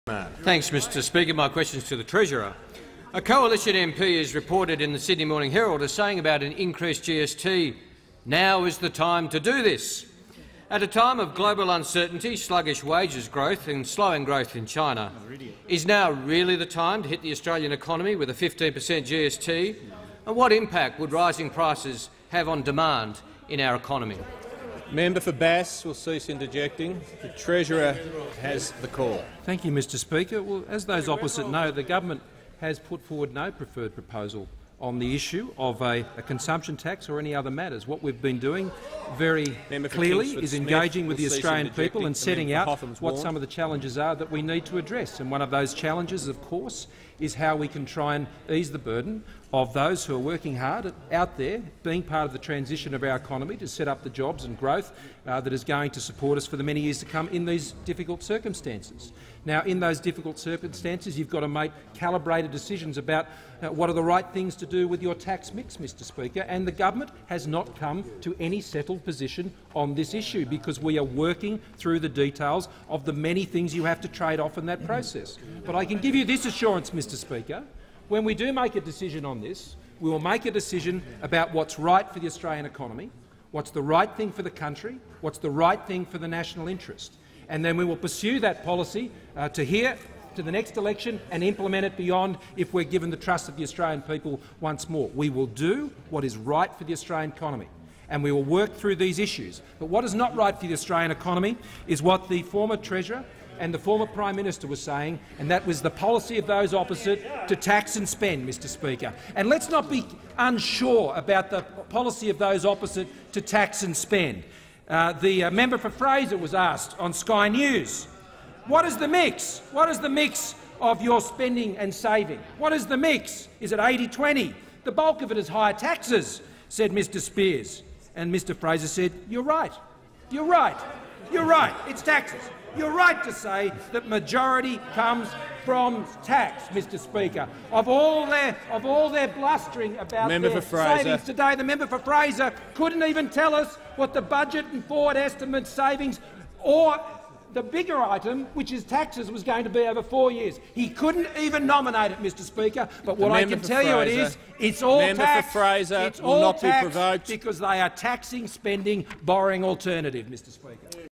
Thanks, Mr Speaker. My question is to the Treasurer. A Coalition MP is reported in the Sydney Morning Herald as saying about an increased GST, "Now is the time to do this." At a time of global uncertainty, sluggish wages growth and slowing growth in China, is now really the time to hit the Australian economy with a 15% GST? And what impact would rising prices have on demand in our economy? Member for Bass will cease interjecting. The Treasurer has the call. Thank you, Mr Speaker. Well, as those opposite know, the government has put forward no preferred proposal on the issue of a consumption tax or any other matters. What we've been doing very clearly is engaging with the Australian people and setting out what some of the challenges are that we need to address. And one of those challenges, of course, is how we can try and ease the burden of those who are working hard out there, being part of the transition of our economy to set up the jobs and growth that is going to support us for the many years to come in these difficult circumstances. Now, in those difficult circumstances, you've got to make calibrated decisions about what are the right things to do with your tax mix, Mr Speaker, and the government has not come to any settled position on this issue because we are working through the details of the many things you have to trade off in that process. But I can give you this assurance, Mr Speaker, when we do make a decision on this, we will make a decision about what's right for the Australian economy, what's the right thing for the country, what's the right thing for the national interest. And then we will pursue that policy to the next election and implement it beyond if we're given the trust of the Australian people once more. We will do what is right for the Australian economy, and we will work through these issues. But what is not right for the Australian economy is what the former Treasurer and the former Prime Minister was saying, and that was the policy of those opposite to tax and spend, Mr Speaker. And let's not be unsure about the policy of those opposite to tax and spend. The member for Fraser was asked on Sky News, what is the mix? What is the mix of your spending and saving? What is the mix? Is it 80-20? The bulk of it is higher taxes, said Mr Spears. And Mr Fraser said, you're right. You're right. You're right. It's taxes. You're right to say that majority comes from tax, Mr Speaker. Of all their blustering about their savings today, the member for Fraser couldn't even tell us what the budget and forward estimate savings or the bigger item, which is taxes, was going to be over 4 years. He couldn't even nominate it, Mr Speaker. But what I can tell you it's all tax. It's all tax because they are taxing, spending, borrowing alternative, Mr Speaker.